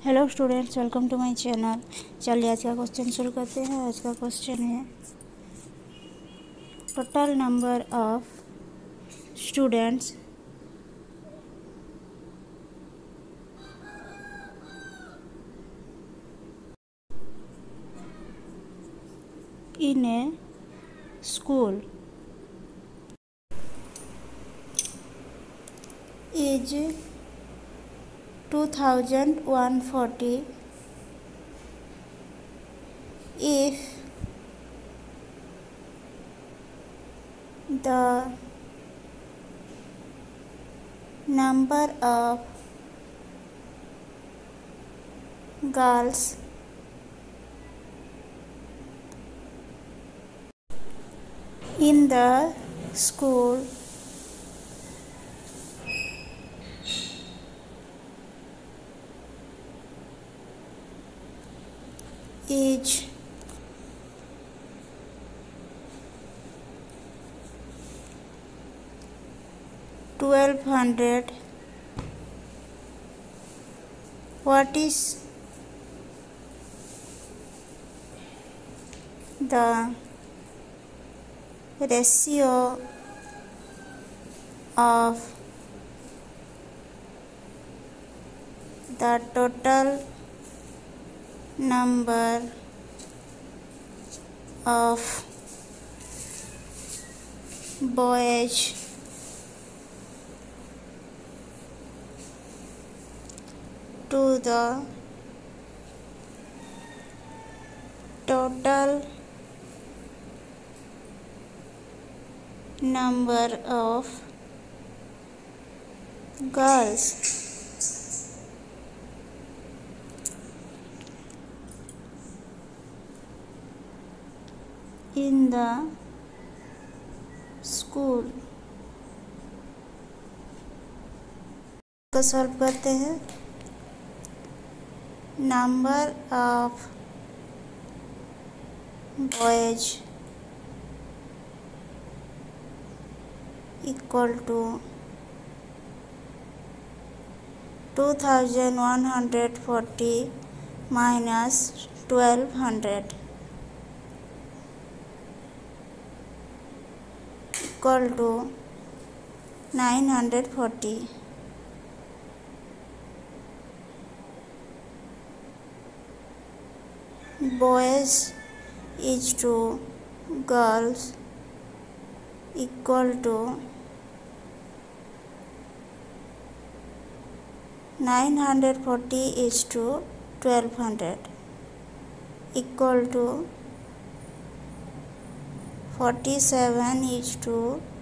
Hello students, welcome to my channel. चलिए आज का क्वेश्चन शुरू करते हैं। आज का क्वेश्चन है total number of students in a school is 2140 if the number of girls in the school is 1200. What is the ratio of the total number of boys to the total number of girls in the school। को solve करते हैं। Number of boys equal to 2140 minus 1200 equal to 940। boys is to girls equal to 940 is to 1200 equal to 47 is to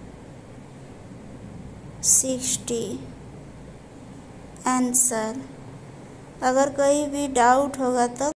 60। Answer. अगर कोई भी doubt होगा तो